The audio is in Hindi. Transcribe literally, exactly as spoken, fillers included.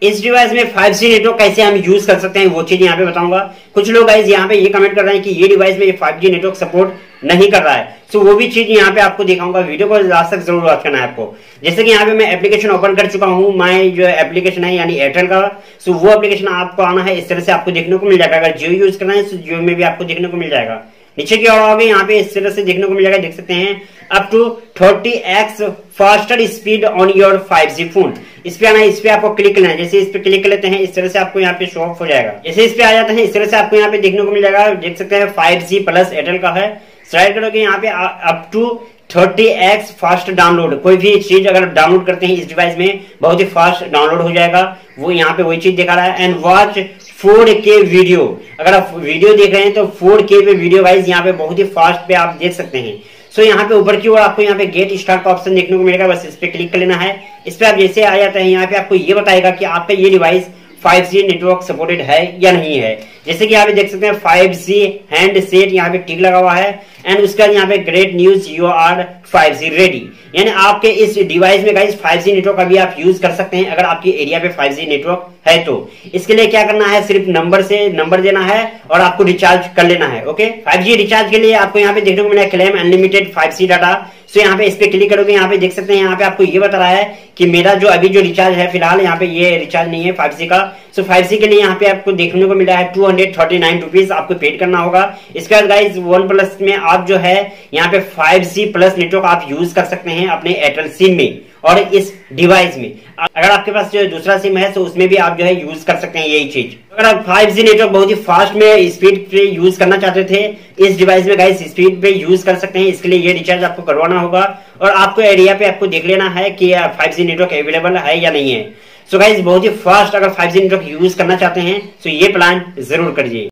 इस डिवाइस में फाइव जी नेटवर्क कैसे हम यूज कर सकते हैं वो चीज यहाँ पे बताऊंगा। कुछ लोग गाइस यहाँ पे ये कमेंट कर रहे हैं कि ये डिवाइस में फाइव जी नेटवर्क सपोर्ट नहीं कर रहा है, सो वो भी चीज यहाँ पे आपको दिखाऊंगा। वीडियो को लास्ट तक जरूर वॉच करना है आपको। जैसे कि यहाँ पे मैं एप्लीकेशन ओपन कर चुका हूँ, माय जो एप्लीकेशन है यानी एयरटेल का, सो वो एप्लीकेशन आपको आना है, इस तरह से आपको देखने को मिल जाएगा। अगर जियो यूज करना है तो जियो में भी आपको देखने को मिल जाएगा। नीचे की ओर आओगे यहाँ पे इस तरह से देखने को मिल जाएगा, देख सकते हैं up to thirty x faster speed on your five G phone. इस पे आना है, इस पे आपको क्लिक करना है। जैसे इस पे क्लिक कर लेते हैं इस तरह से आपको यहाँ पे शो ऑफ हो जाएगा। जैसे इस पे आ जाते हैं इस तरह से आपको यहाँ पे देखने को मिल जाएगा, देख सकते हैं फाइव जी प्लस एयरटेल का है। स्लाइड करोगे यहाँ पे up to thirty x fast download. कोई भी चीज अगर डाउनलोड करते हैं इस डिवाइस में बहुत ही फास्ट डाउनलोड हो जाएगा, वो यहाँ पे वही चीज दिखा रहा है। And watch four K videos, अगर आप वीडियो देख रहे हैं तो फोर के पे वीडियो वाइज यहाँ पे बहुत ही फास्ट पे आप देख सकते हैं। सो so, यहाँ पे ऊपर की ओर आपको यहाँ पे गेट स्टार्ट का ऑप्शन देखने को मिलेगा, बस इस पे क्लिक कर लेना है। इस पे आप जैसे आ जाते हैं यहाँ पे आपको ये बताएगा कि आपका ये device five G network supported है या नहीं है। जैसे कि यहाँ पे देख सकते हैं फाइव जी हैंड सेट यहाँ पे टिक लगा हुआ है। एंड उसका यहाँ पे great news, you are five G ready, यानी आपके इस डिवाइस में गाइस फाइव जी नेटवर्क अभी आप यूज कर सकते हैं अगर आपके एरिया पे फाइव जी नेटवर्क है तो। इसके लिए क्या करना है, सिर्फ नंबर से नंबर देना है और आपको रिचार्ज कर लेना है। ओके, फाइव जी रिचार्ज के लिए आपको यहाँ पे देखने को मिला है claim unlimited five G data. So यहाँ पे इस पे क्लिक करोगे, यहाँ पे देख सकते हैं यहाँ पे आपको ये बता रहा है कि मेरा जो अभी जो रिचार्ज है फिलहाल यहाँ पे ये रिचार्ज नहीं है फाइव जी का। सो फाइव जी के लिए यहाँ पे आपको देखने को मिला है two hundred thirty nine rupees आपको पेड करना होगा। इसके बाद गाइज वन प्लस में आप जो है यहाँ पे फाइव जी प्लस नेटवर्क आप यूज कर सकते हैं अपने एयरटेल सिम में और इस डिवाइस में। अगर आपके पास जो दूसरा सिम है तो उसमें भी आप जो है यूज कर सकते हैं यही चीज। अगर आप फाइव जी नेटवर्क बहुत ही फास्ट में स्पीड पे यूज करना चाहते थे इस डिवाइस में गाइस स्पीड पे यूज कर सकते हैं। इसके लिए ये रिचार्ज आपको करवाना होगा और आपको एरिया पे आपको देख लेना है कि फाइव जी नेटवर्क अवेलेबल है या नहीं है। सो गाइस बहुत ही फास्ट अगर फाइव जी नेटवर्क यूज करना चाहते हैं तो ये प्लान जरूर करिए।